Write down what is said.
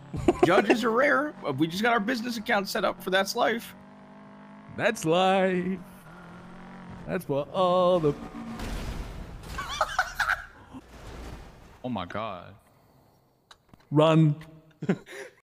Judges are rare. We just got our business account set up for That's Life. That's life. That's what all the... Oh my god. Run.